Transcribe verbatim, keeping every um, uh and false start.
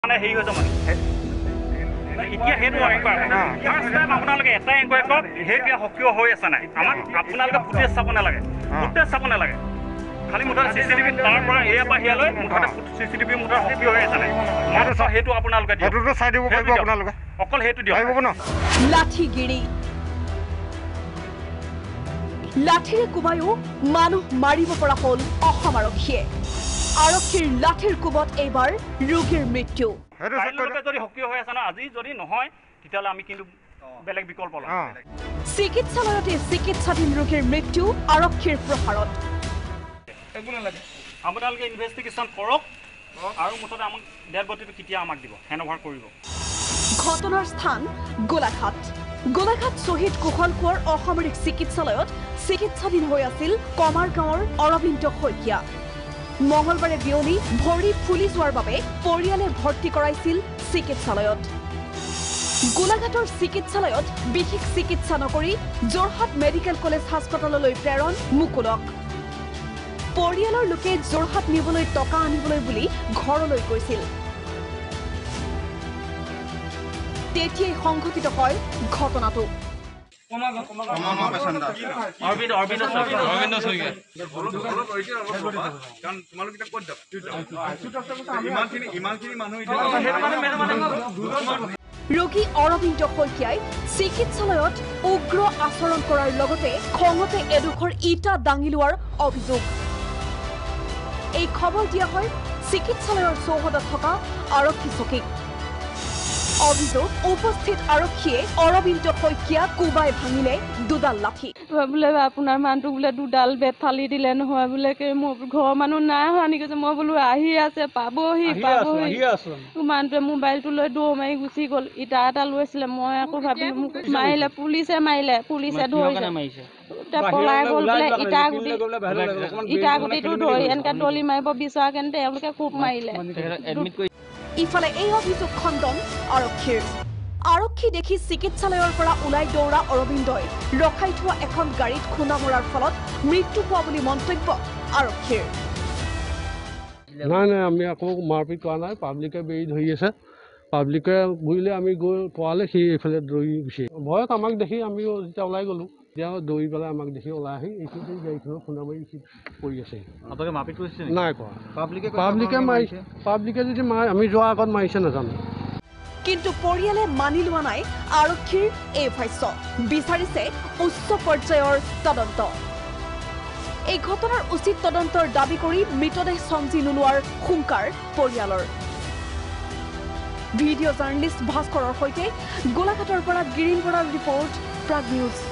মানে হেৰি হৈ যাব এতিয়া সেইটো ফাৰ্ষ্ট টাইম আপোনালোকে এটা এনকুৱাৰী কৰক সেইটো সক্ৰিয় হৈ আছে নাই আমাক আপোনালোকে ফুটেজ চাব নালাগে ফুটেজ চাব নালাগে খালি মুঠতে চি চি টিভি তাৰ পৰা এয়া পৰা হিয়ালৈ মুঠতে চি চি টিভি মুঠতে সক্ৰিয় হৈ আছে নাই সেইটো আপোনালোকে দিয়ক সেইটোতো চাই দিব পাৰিব আপোনালোকে অকল সেইটো দিয়ক পাৰিব ন লাঠিগিৰি লাঠিৰে কোবায়ো মানুহ মাৰিব পৰা হ'ল অসম আৰক্ষীয়ে আৰক্ষীৰ লাঠিৰ কোবত এইবাৰ ৰোগীৰ মৃত্যু যদি সক্ৰিয় হৈ আছে ন আজি যদি নহয় তেতিয়াহ'লে আমি কিন্তু বেলেগ বিকল্প ল'ম চিকিৎসালয়তে চিকিৎসাধীন ৰোগীৰ মৃত্যু আৰক্ষীৰ প্ৰসাৰত আপোনালোকে ইনভেষ্টিগেশ্যন কৰক আৰু মুঠতে আমাক ডেড বডিটো কেতিয়া আমাক দিব হেণ্ডঅভাৰ কৰিব ঘটনাৰ স্থান গোলাঘাট গোলাঘাট শ্বহীদ কুশল কোঁৱৰ অসামৰিক চিকিৎসালয়ত চিকিৎসাধীন হৈ আছিল কমাৰ গাঁৱৰ অৰবিন্দ শইকীয়া মঙলবাৰে বিয়লি ভৰি ফুলি যোৱাৰ বাবে পৰিয়ালে ভৰ্তি কৰাইছিল চিকিৎসালয়ত গোলাঘাটৰ চিকিৎসালয়ত বিশেষ চিকিৎসা নকৰি যোৰহাট মেডিকেল কলেজ হাস্পতাললৈ প্ৰেৰণ মুকুলক পৰিয়ালৰ লোকে যোৰহাট নিবলৈ টকা আনিবলৈ বুলি ঘৰলৈ গৈছিল তেতিয়াই সংঘটিত হয় ঘটনাটো অৰবিন্দ অৰবিন্দ অৰবিন্দ শইকীয়া ৰোগী অৰবিন্দ শইকীয়াই চিকিৎসালয়ত উগ্ৰ আচৰণ কৰাৰ লগতে খঙতে এডোখৰ ইটা দাঙি লোৱাৰ অভিযোগ এই খবৰ দিয়া হয় চিকিৎসালয়ৰ চৌহদত থকা আৰক্ষী চকীক অভিযোগ উপস্থিত আৰক্ষীয়ে অৰবিন্দ শইকীয়া কোবাই ভাঙিলে দুডাল লাঠি বোলে আপোনাৰ মানুহটো বোলে দুডাল বেত ফালি দিলে নহয় বোলে মোৰ ঘৰৰ মানুহ নাই হোৱা নেকি কৈছে মই বোলো আহি আছে পাবহি পাবহি মানুহটোৱে মোবাইলটো লৈ দৌৰ মাৰি গুচি গ'ল ইটা এটা লৈছিলে মই আকৌ ভাবিলো মোক মাৰিলে পুলিচে মাৰিলে পুলিচে ধৰিছে পলাই গ'ল বোলে ইটা গুটি ইটা গুটিটো ধৰি এনেকে দলি মাৰিব বিচৰা কাৰণে তেওঁলোকে খুব মাৰিলে ইফালে এই অভিযোগ খণ্ডন আৰক্ষীৰ আৰক্ষী দেখি চিকিৎসালয়ৰ পৰা ওলাই দৌৰা অৰবিন্দই ৰখাই থোৱা এখন গাড়ীত খুন্দা মৰাৰ ফলত মৃত্যু হোৱা বুলি মন্তব্য আৰক্ষীৰ নাই নাই আমি আকৌ মাৰপিট কৰা নাই পাব্লিকে বেৰি ধৰি আছে পাব্লিকে ঘূৰিলে আমি গৈ পোৱালে সি এইফালে দৌৰি গুচি ভয়ত আমাক দেখি আমি যেতিয়া ওলাই গ'লোঁ তেতিয়া দৌৰি পেলাই আমাক দেখি ওলাই আহি এইখিনি গাড়ীখনৰ খুন্দা মাৰি পৰি আছে নাই কৰা পাব্লিকে পাব্লিকে মাৰিছে পাব্লিকে যদি মাৰে আমি যোৱাৰ আগত মাৰিছে নাজানো কিন্তু পৰিয়ালে মানি লোৱা নাই আৰক্ষীৰ এই ভাষ্য বিচাৰিছে উচ্চ পৰ্যায়ৰ তদন্ত এই ঘটনাৰ উচিত তদন্তৰ দাবী কৰি মৃতদেহ চমজি নোলোৱাৰ হুংকাৰ পৰিয়ালৰ ভিডিঅ' জাৰ্নেলিষ্ট ভাস্কৰৰ সৈতে গোলাঘাটৰ পৰা গিৰিন বৰাৰ ৰিপৰ্ট প্ৰাগ নিউজ।